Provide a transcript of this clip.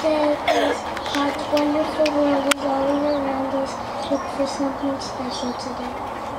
day is God's wonderful world is all around us. Look for something special today.